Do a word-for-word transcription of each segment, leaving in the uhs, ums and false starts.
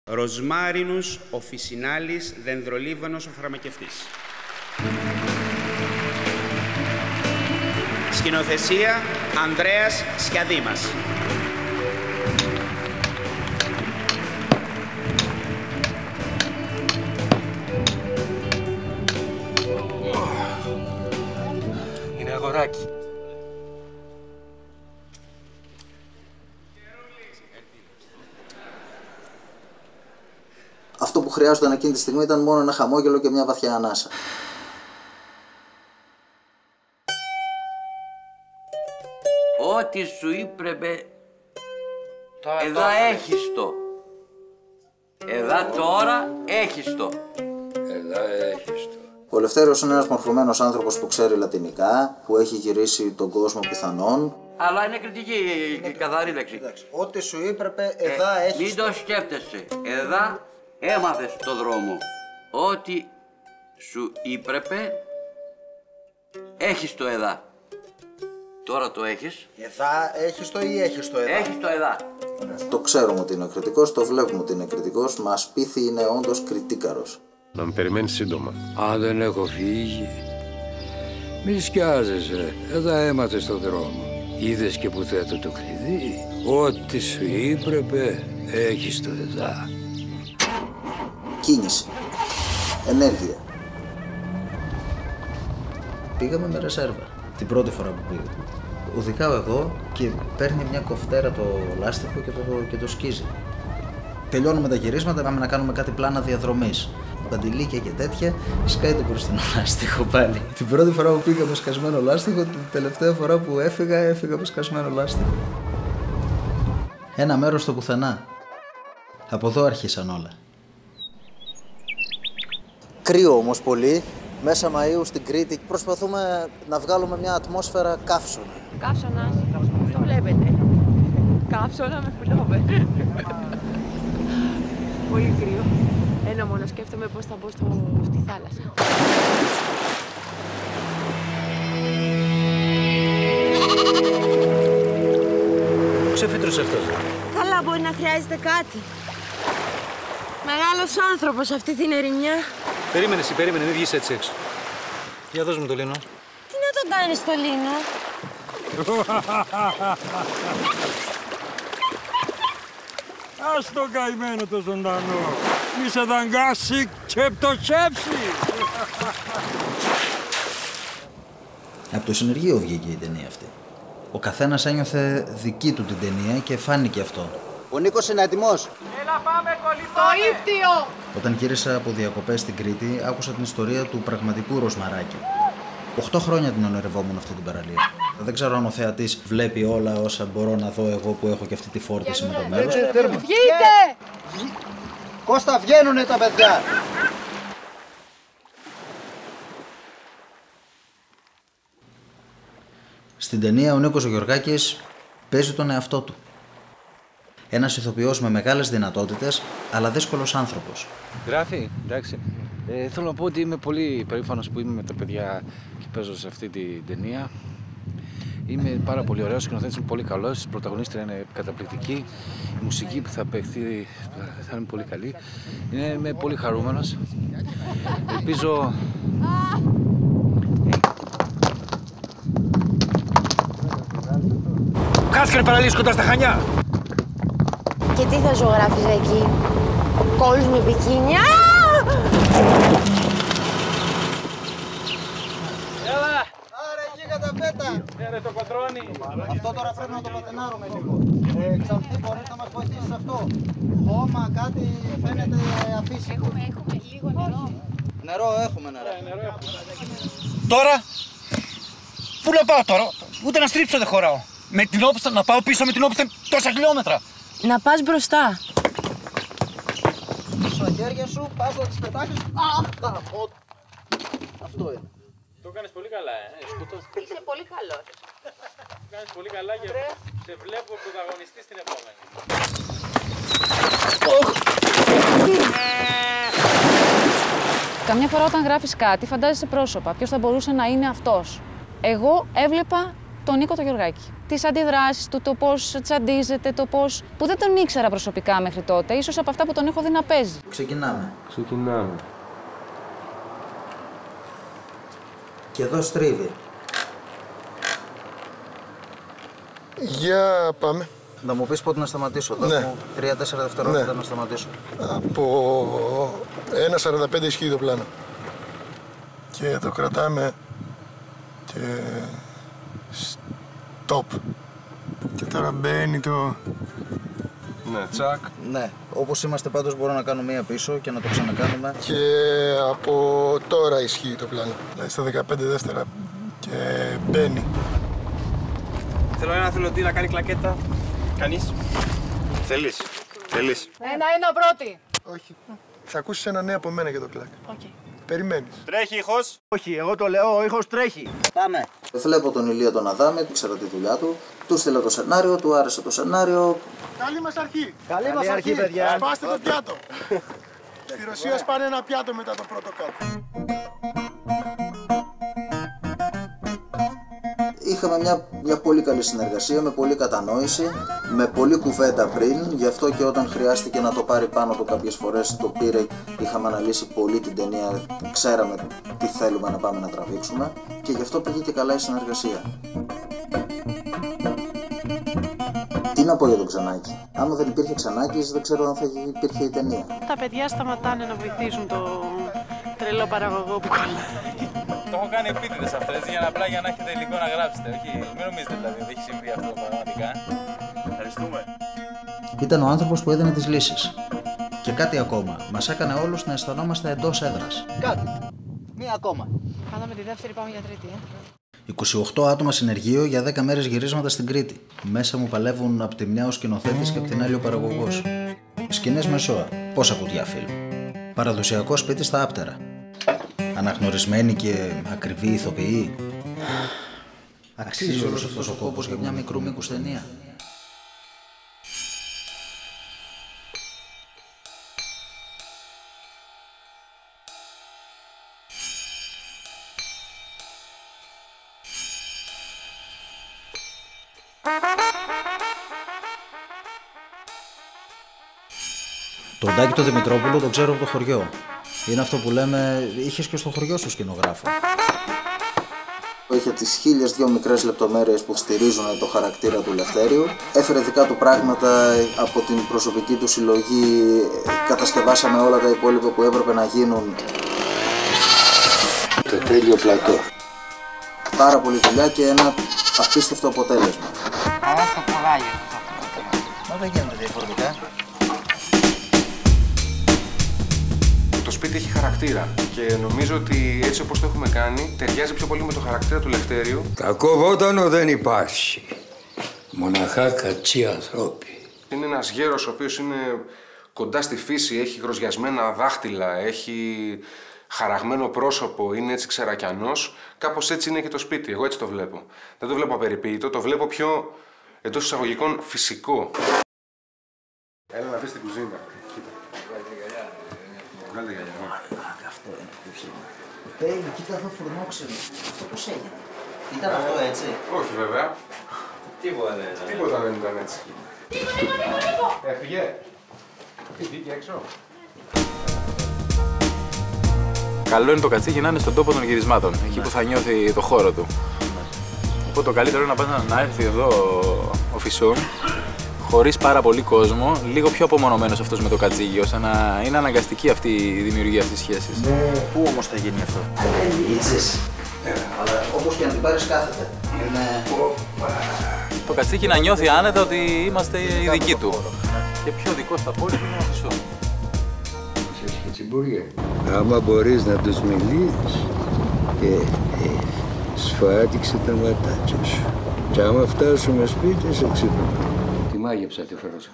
Ροσμάρινους Οφισινάλης Δενδρολίβανος ο φαρμακευτής. Σκηνοθεσία Ανδρέας Σιαδήμας. Είναι αγοράκι. Αυτό που χρειάζονταν εκείνη τη στιγμή ήταν μόνο ένα χαμόγελο και μια βαθιά ανάσα. Ό,τι σου είπρεπε, εδά έχεις το. Εδά τώρα έχεις το. Εδά έχεις το. Ο Λευτέριος είναι ένας μορφωμένος άνθρωπος που ξέρει λατινικά, που έχει γυρίσει τον κόσμο πιθανόν. Αλλά είναι κριτική η καθαρή λέξη. Ό,τι σου είπρεπε, εδά ε, έχεις μην το. το σκέφτεσαι. Εδά έμαθες το δρόμο. Ό,τι σου είπρεπε, έχεις το εδά. Τώρα το έχεις. Εδά έχεις το ή έχεις το εδά. Έχεις το εδά. Το ξέρουμε ότι είναι κριτικός, το βλέπουμε ότι είναι κριτικός, μας πείθει είναι όντως κριτίκαρος. Να με περιμένεις σύντομα. Αν δεν έχω φύγει, μη σκιάζεσαι. Εδώ έμαθες το δρόμο. Είδες και που θέτω το κλειδί. Ό,τι σου είπρεπε, έχεις το εδά. Κίνηση. Ενέργεια. Πήγαμε με ρεσέρβα. Την πρώτη φορά που πήγα. Οδικάω εγώ και παίρνει μια κοφτέρα το λάστιχο και το, και το σκίζει. Τελειώνουμε τα γυρίσματα, πάμε να κάνουμε κάτι πλάνα διαδρομής. Παντιλίκια και τέτοια, σκάει το μπροστινό λάστιχο πάλι. Την πρώτη φορά που πήγα με σκασμένο λάστιχο, την τελευταία φορά που έφυγα, έφυγα με σκασμένο λάστιχο. Ένα μέρος στο πουθενά. Από εδώ άρχισαν όλα. Κρύο όμως πολύ. Μέσα Μαΐου στην Κρήτη προσπαθούμε να βγάλουμε μια ατμόσφαιρα καύσωνα. Καύσωνας, το βλέπετε. Καύσωνα με πουλόβερ. Πολύ κρύο. Ένα μόνο σκέφτομαι πώς θα μπω στο... στη θάλασσα. Ξεφύτρωσε αυτός. Καλά, μπορεί να χρειάζεται κάτι. Μεγάλος άνθρωπος αυτή την ερημιά. Περίμενε εσύ, περίμενε, μην βγεις έτσι έξω. Για δώσ' μου το λίνο. Τι να τον κάνεις το λίνο? Ας το καημένο το ζωντανό. Μη σε δαγκάσει και πτωχεύσει. Από το συνεργείο βγήκε η ταινία αυτή. Ο καθένας ένιωθε δική του την ταινία και φάνηκε αυτό. Ο Νίκος είναι έτοιμος. Έλα πάμε κολυμπάμε. Το ύπτιο. Όταν γύρισα από διακοπές στην Κρήτη, άκουσα την ιστορία του πραγματικού Ροσμαράκη. Οχτώ χρόνια την ονειρευόμουν αυτή την παραλία. Δεν ξέρω αν ο θεατής βλέπει όλα όσα μπορώ να δω εγώ που έχω και αυτή τη φόρτιση με το μέρος. Βγείτε! Κώστα, βγαίνουνε τα παιδιά! Στην ταινία ο Νίκος ο Γεωργάκης παίζει τον εαυτό του. Ένας ηθοποιός με μεγάλες δυνατότητες, αλλά δύσκολος άνθρωπος. Γράφει, εντάξει. Ε, θέλω να πω ότι είμαι πολύ περήφανος που είμαι με τα παιδιά και παίζω σε αυτή την ταινία. Είμαι πάρα πολύ ωραίος, ο σκηνοθέτης είναι πολύ καλός, η πρωταγωνίστρια είναι καταπληκτική, η μουσική που θα παιχθεί θα είναι πολύ καλή. Είναι, είμαι πολύ χαρούμενος. Ελπίζω... Κάσκανε παραλίες κοντά στα Χανιά. Και τι θα ζωγράφεις εκεί? Κόλλους με μπικίνια? Έλα. Άρα εκεί καταπέτα! Έρε το κοντρώνει. Αυτό τώρα πρέπει να το πατενάρουμε λίγο. Ε, Ξανθή, μπορείς να μας βοηθήσεις αυτό? Χώμα, κάτι φαίνεται αφήσει. Έχουμε, έχουμε λίγο νερό. Νερό έχουμε, νερό. Νερό έχουμε. Τώρα, πού να πάω τώρα, ούτε να στρίψω δεν χωράω. Με την όπισθα, να πάω πίσω με την όπισθα τόσα χιλιόμετρα. Να πας μπροστά. Στα χέρια σου, πας να τις πετάξεις. Αχ, καραπότ. Αυτό είναι. Το κάνεις πολύ καλά, ε. Είσαι πολύ καλός. Το κάνεις πολύ καλά και σε βλέπω πρωταγωνιστή στην επόμενη. Καμιά φορά όταν γράφεις κάτι φαντάζεσαι πρόσωπα. Ποιος θα μπορούσε να είναι αυτός? Εγώ έβλεπα τον Νίκο τον Γεωργάκη. Τις αντιδράσεις του, το πώς τσαντίζεται, το πώς. Που δεν τον ήξερα προσωπικά μέχρι τότε, ίσως από αυτά που τον έχω δει να παίζει. Ξεκινάμε. Ξεκινάμε. Και εδώ στρίβει. Για πάμε. Να μου πεις πότε να σταματήσω. Δώσ' μου τρία τέσσερα δευτερόλεπτα να σταματήσω. Από ένα σαράντα πέντε ισχύει το πλάνο. Και το κρατάμε και stop. Και τώρα μπαίνει το... Ναι, τσακ. Ναι, όπως είμαστε πάντως μπορώ να κάνω μία πίσω και να το ξανακάνουμε. Και από τώρα ισχύει το πλάνο. Δηλαδή στα δεκαπέντε δεύτερα και μπαίνει. Θέλω ένα θελοντή να κάνει κλακέτα. Κανείς. Θέλεις. Θέλεις. Ένα-ένα πρώτη. Όχι. Θα ακούσεις ένα ναι από μένα για το κλακ. Okay. Περιμένεις. Τρέχει ήχος. Όχι, εγώ το λέω, ο ήχος τρέχει. Πάμε. Βλέπω τον Ηλία τον Αδάμη, ξέρω τη δουλειά του. Του στείλα το σενάριο, του άρεσε το σενάριο. Καλή μας αρχή. Καλή μας αρχή, παιδιά. Σπάστε το πιάτο. Στη Ρωσία σπάνε ένα πιάτο μετά το πρώτο κάτω. Είχαμε μια, μια πολύ καλή συνεργασία, με πολύ κατανόηση, με πολλή κουβέντα πριν, γι' αυτό και όταν χρειάστηκε να το πάρει πάνω του κάποιες φορές το πήρε, είχαμε αναλύσει πολύ την ταινία, ξέραμε τι θέλουμε να πάμε να τραβήξουμε και γι' αυτό πήγε και καλά η συνεργασία. Τι να πω για τον Ξανάκη. Άμα δεν υπήρχε Ξανάκης, δεν ξέρω αν θα υπήρχε η ταινία. Τα παιδιά σταματάνε να βοηθήσουν το τρελό παραγωγό που κολλάει. Το έχω κάνει επίτηδες αυτό, έτσι, για να απλά για να έχετε υλικό να γράψετε. Όχι, μην νομίζετε δηλαδή ότι έχει συμβεί αυτό πραγματικά. Ευχαριστούμε. Ήταν ο άνθρωπος που έδινε τις λύσεις. Και κάτι ακόμα. Μας έκανε όλους να αισθανόμαστε εντός έδρας. Κάτι. Μία ακόμα. Κάναμε τη δεύτερη, πάμε για τρίτη, ε. είκοσι οκτώ άτομα συνεργείο για δέκα μέρες γυρίσματα στην Κρήτη. Μέσα μου παλεύουν από τη μια ο σκηνοθέτης και από την άλλη ο παραγωγός. Σκηνές με ζώα. Πόσα κουτιά φιλμ. Παραδοσιακό σπίτι στα Άπτερα. Αναγνωρισμένοι και ακριβοί ηθοποιοί. Αξίζει όλος αυτός ο κόπος για μια μικρού μήκους ταινία. Τον Τάκη τον Δημητρόπουλο τον ξέρω από το χωριό. Είναι αυτό που λέμε, είχες και στο χωριό σου σκηνογράφο. Είχε τις χίλιες δυο μικρές λεπτομέρειες που στηρίζουν το χαρακτήρα του Λευτέριου. Έφερε δικά του πράγματα από την προσωπική του συλλογή. Κατασκευάσαμε όλα τα υπόλοιπα που έπρεπε να γίνουν. Το τέλειο πλατό. Πάρα πολύ δουλειά και ένα απίστευτο αποτέλεσμα. Άρα στο κουράγιο. Μα δεν γίνεται διαφορετικά. Το σπίτι έχει χαρακτήρα και νομίζω ότι έτσι όπως το έχουμε κάνει ταιριάζει πιο πολύ με το χαρακτήρα του Λευτέριου. Κακοβότανο δεν υπάρχει. Μοναχά κατσί ανθρώποι. Είναι ένας γέρος ο οποίος είναι κοντά στη φύση, έχει γροζιασμένα δάχτυλα, έχει χαραγμένο πρόσωπο, είναι έτσι ξερακιανός. Κάπως έτσι είναι και το σπίτι, εγώ έτσι το βλέπω. Δεν το βλέπω απεριποίητο, το βλέπω πιο εντός εισαγωγικών φυσικό. Έλα να δεις την κουζίνα. Βγάλε γυαλιά. Αυτό είναι το κουζίνα. Τέλει, κοίτα εδώ φουρνόξενο. Αυτό πώς έγινε. Ήταν αυτό έτσι. Όχι βέβαια. Τίποτα δεν ήταν. Τίποτα δεν ήταν έτσι. Έφυγε. Τι βγήκε έξω. Καλό είναι το κατσίκι να είναι στον τόπο των γυρισμάτων, εκεί που θα νιώθει το χώρο του. Οπότε το καλύτερο είναι να πας να έρθει εδώ ο Φυσούν, χωρίς πάρα πολύ κόσμο, λίγο πιο απομονωμένος αυτός με το κατσίκι, ώστε να είναι αναγκαστική αυτή η δημιουργία αυτής της σχέσης. Πού όμως θα γίνει αυτό. Λίτσες. Αλλά όπως και να την πάρεις κάθεται. Είναι... Το κατσίκι να νιώθει άνετα ότι είμαστε οι δικοί του. Και πιο δικός στα πόλη του είναι ο Φυσούν. Ξέρεις και τσιμπούργια. Άμα μπορείς να τους μιλήσεις, ε, ε, σφάτιξε τα ματάκια σου. Και άμα φτάσουμε σπίτι, σε ξυπνάμε. Τη μάγεψα τη φρόζα.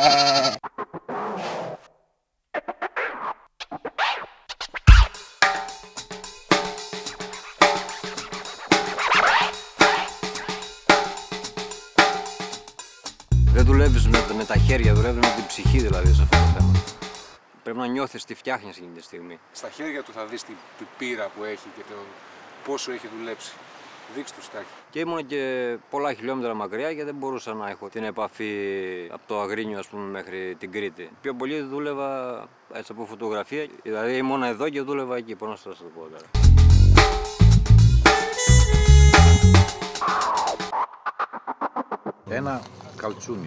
Δεν δουλεύεις με, με τα χέρια, δουλεύεις με την ψυχή δηλαδή σε αυτό το θέμα. Πρέπει να νιώθεις τι φτιάχνεις εκείνη τη στιγμή. Στα χέρια του θα δεις την πείρα που έχει και το πόσο έχει δουλέψει. Δείξ' τους, Τάκη. Και ήμουν και πολλά χιλιόμετρα μακριά και δεν μπορούσα να έχω την επαφή από το Αγρίνιο, ας πούμε, μέχρι την Κρήτη. Πιο πολύ δούλευα έτσι από φωτογραφία, δηλαδή ήμουν εδώ και δούλευα εκεί, πώς να σας το πω τώρα. Ένα καλτσούνι.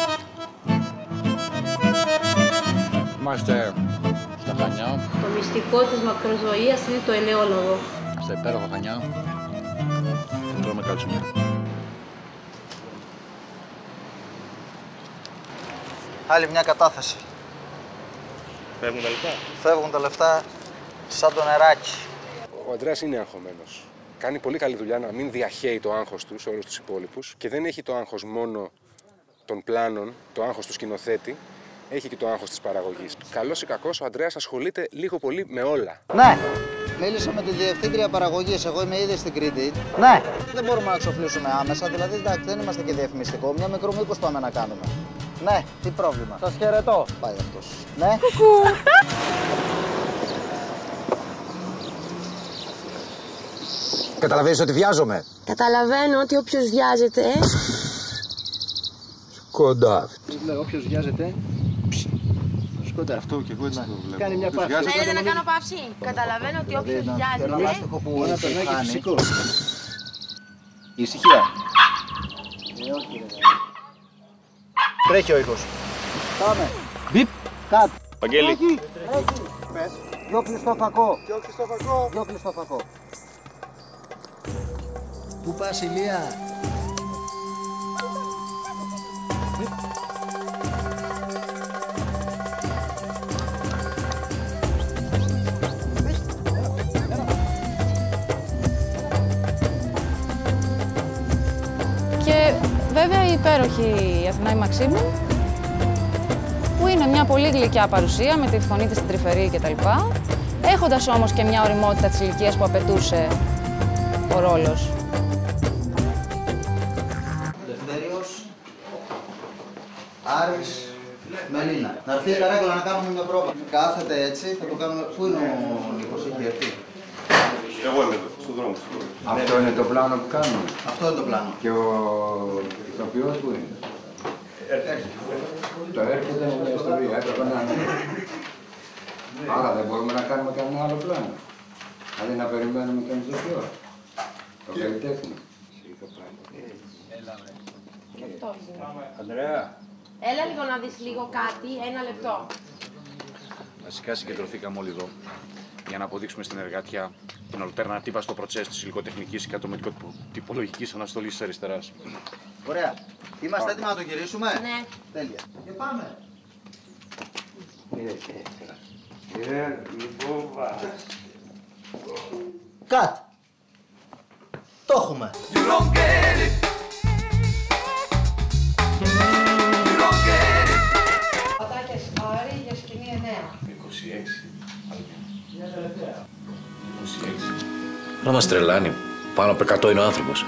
Είμαστε στα Χανιά. Το μυστικό της μακροζωίας είναι το ελαιόλαδο. Στα υπέροχα Χανιά. Τρώμε καλτσούνια. Άλλη μια κατάθεση. Φεύγουν τα λεφτά. Φεύγουν τα λεφτά σαν το νεράκι. Ο Ανδρέας είναι αγχωμένος. Κάνει πολύ καλή δουλειά να μην διαχέει το άγχος του σε όλους τους υπόλοιπους και δεν έχει το άγχος μόνο των πλάνων, το άγχος του σκηνοθέτη, έχει και το άγχος της παραγωγής. Καλός ή κακός, ο Ανδρέας ασχολείται λίγο πολύ με όλα. Ναι, μίλησα με τη διευθύντρια παραγωγής. Εγώ είμαι ήδη στην Κρήτη. Ναι, δεν μπορούμε να εξοφλήσουμε άμεσα. Δηλαδή, εντάξει, δεν είμαστε και διαφημιστικό. Μια μικρό μήκος πάμε να κάνουμε. Ναι, τι πρόβλημα. Σας χαιρετώ. Πάει αυτός. Ναι. Κουκού. Καταλαβαίνεις ότι βιάζομαι. Καταλαβαίνω ότι όποιος βιάζεται... Κοντά. Όποιος βιάζεται... Σκόντα. Αυτό και εγώ έτσι το βλέπω. Κάνει μια παύση. Θέλετε να κάνω παύση. Καταλαβαίνω ότι όποιος βιάζεται... Ένα λάστιχο που να έχει περνάει και χάνει. φυσικό. Ησυχία. Τρέχει ο ήχος. Πάμε. Μπιπ. Κάτ. Βαγγέλη. Πες. Δυο κλειστό φακό. Δυο κλειστό φακό. Δυο κλειστό φακό. Πού πας, Ηλία? Και βέβαια η υπέροχη Αθηνά η Μαξίμου, που είναι μια πολύ γλυκιά παρουσία με τη φωνή της στην τρυφερή κτλ. Έχοντας όμως και μια ωριμότητα της ηλικίας που απαιτούσε ο ρόλος. Δευτέριος, Άρης, Μελίνα. Να έρθει η Καράκολα να κάνουμε μια πρόβα. Κάθεται έτσι, θα το κάνουμε. Πού είναι ο Νίκος, έχει έρθει? Εγώ είμαι εδώ, στον δρόμο. Αυτό είναι το πλάνο που κάνουμε. Αυτό είναι το πλάνο. Και ο ηθοποιός που είναι. Έρχεται. Το έρχεται είναι μια ιστορία, έπρεπε να είναι. Άρα δεν μπορούμε να κάνουμε κανένα άλλο πλάνο. Δηλαδή να περιμένουμε τον ηθοποιό. Το καλλιτέχνη. Ανδρέα. Έλα λίγο να δεις λίγο κάτι, ένα λεπτό. Βασικά συγκεντρωθήκαμε όλοι εδώ για να αποδείξουμε στην εργάτια την ολτέρνατίβα στο προτσές της υλικοτεχνικής και ατομικό-τυπολογικής αναστολής της αριστεράς. Ωραία. Είμαστε Α. έτοιμοι να το γυρίσουμε? Ναι. Τέλεια. Και πάμε. Κατ. Το έχουμε. Πατάκες Άρη για σκηνή εννέα. είκοσι έξι. είκοσι έξι. Να μας τρελάνει. Πάνω από εκατό είναι ο άνθρωπος.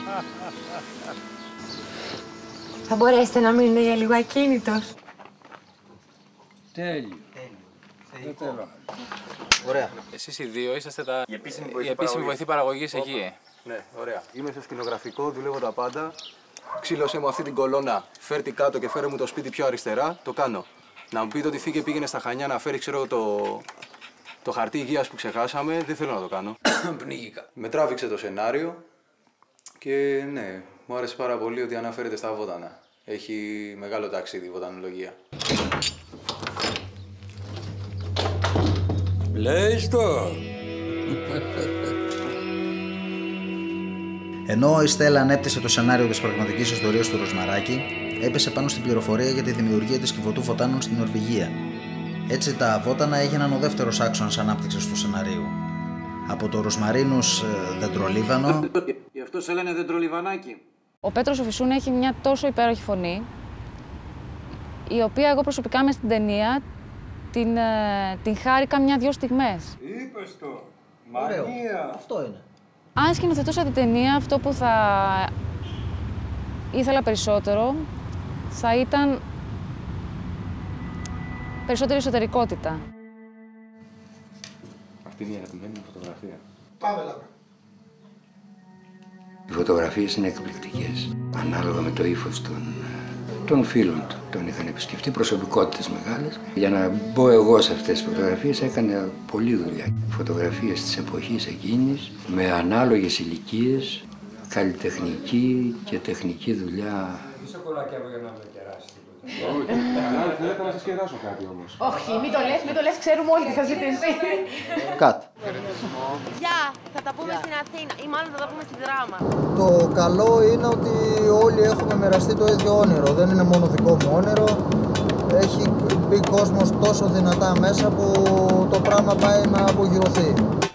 Θα μπορέσετε να μείνετε για λίγο ακίνητος. Τέλειο. Δεν θέλω. Ωραία. Εσείς οι δύο είσαστε τα... Η επίσημη η βοηθή επίσημη βοηθή παραγωγής Όπα. εκεί. Ναι, ωραία. Είμαι στο σκηνογραφικό, δουλεύω τα πάντα. Ξύλωσε μου αυτή την κολόνα, φέρτη κάτω και φέρε μου το σπίτι πιο αριστερά, το κάνω. Να μου πείτε ότι φύγε πήγαινε στα Χανιά να φέρει, ξέρω, το, το χαρτί υγείας που ξεχάσαμε, δεν θέλω να το κάνω. Πνίγηκα. Με τράβηξε το σενάριο και ναι, μου άρεσε πάρα πολύ ότι αναφέρεται στα Βότανα. Έχει μεγάλο ταξίδι η βοτανολογία. Λέεις το. Ενώ η Στέλλα ανέπτυσε το σενάριο της πραγματικής ιστορίας του Ροσμαράκη, έπεσε πάνω στην πληροφορία για τη δημιουργία της Κιβωτού Βοτάνων στην Νορβηγία. Έτσι τα βότανα έγιναν ο δεύτερος άξονας ανάπτυξης του σεναρίου. Από το Ροσμαρίνους δεντρολίβανο. Γι' αυτό σε λένε δεντρολιβανάκι. Ο Πέτρος ο Φυσούν έχει μια τόσο υπέροχη φωνή, η οποία εγώ προσωπικά μες στην ταινία την, ε, την χάρηκα μια-δυο στιγμές. Είπες το. Ωραίο. Μανία. Αυτό είναι. Αν σκηνοθετούσα την ταινία, αυτό που θα ήθελα περισσότερο θα ήταν περισσότερη εσωτερικότητα. Αυτή είναι η αγαπημένη μου φωτογραφία. Πάμε, Λάμπρα. Οι φωτογραφίες είναι εκπληκτικές, ανάλογα με το ύφος των, των φίλων του. Τον είχαν επισκεφτεί προσωπικότητες μεγάλες. Για να μπω εγώ σε αυτές τις φωτογραφίες έκανα πολλή δουλειά. Φωτογραφίες της εποχής εκείνης, με ανάλογες ηλικίες, καλλιτεχνική και τεχνική δουλειά. Όχι, θέλετε να σας κεράσω κάτι όμως. Όχι, μην το λες, μην το λες, ξέρουμε όλοι τι θα ζητήσει. Κάτι. Γεια, θα τα πούμε στην Αθήνα ή μάλλον θα τα πούμε στη Δράμα. Το καλό είναι ότι όλοι έχουμε μοιραστεί το ίδιο όνειρο. Δεν είναι μόνο δικό μου όνειρο. Έχει μπει κόσμος τόσο δυνατά μέσα που το πράγμα πάει να απογειωθεί.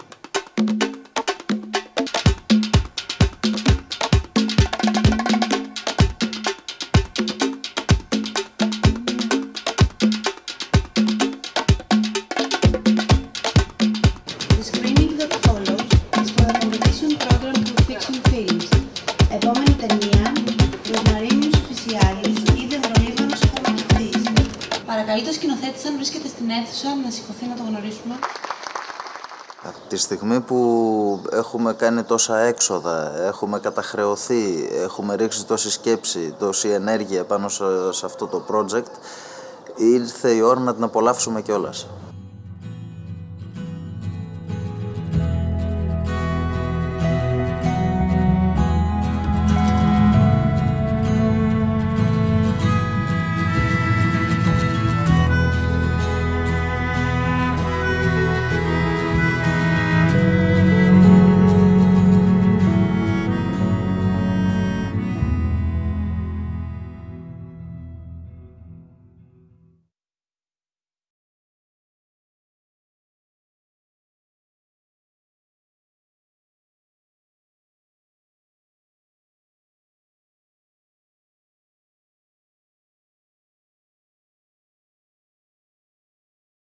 Επόμενη ταινία, τους Μαρίνιους Φυσιάλης ή Δευτερολίβανος Φαρμακευτής. Παρακαλεί το σκηνοθέτης αν βρίσκεται στην αίθουσα να σηκωθεί να το γνωρίσουμε. Από τη στιγμή που έχουμε κάνει τόσα έξοδα, έχουμε καταχρεωθεί, έχουμε ρίξει τόση σκέψη, τόση ενέργεια πάνω σε αυτό το project, ήρθε η ώρα να την απολαύσουμε κιόλας.